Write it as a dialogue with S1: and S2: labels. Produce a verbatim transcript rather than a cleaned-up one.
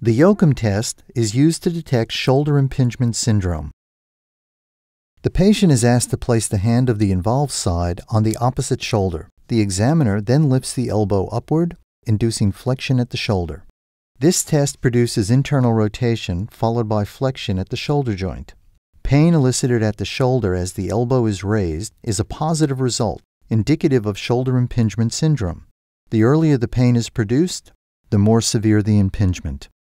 S1: The Yocum test is used to detect shoulder impingement syndrome. The patient is asked to place the hand of the involved side on the opposite shoulder. The examiner then lifts the elbow upward, inducing flexion at the shoulder. This test produces internal rotation followed by flexion at the shoulder joint. Pain elicited at the shoulder as the elbow is raised is a positive result, indicative of shoulder impingement syndrome. The earlier the pain is produced, the more severe the impingement.